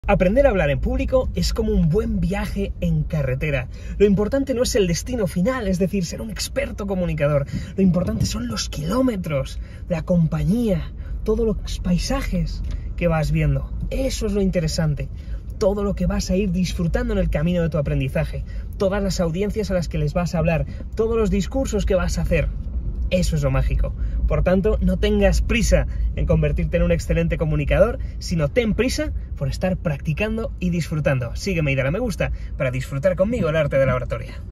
Aprender a hablar en público es como un buen viaje en carretera. Lo importante no es el destino final, es decir, ser un experto comunicador. Lo importante son los kilómetros, la compañía, todos los paisajes que vas viendo. Eso es lo interesante. Todo lo que vas a ir disfrutando en el camino de tu aprendizaje. Todas las audiencias a las que les vas a hablar. Todos los discursos que vas a hacer. Eso es lo mágico. Por tanto, no tengas prisa en convertirte en un excelente comunicador, sino ten prisa por estar practicando y disfrutando. Sígueme y dale a me gusta para disfrutar conmigo el arte de la oratoria.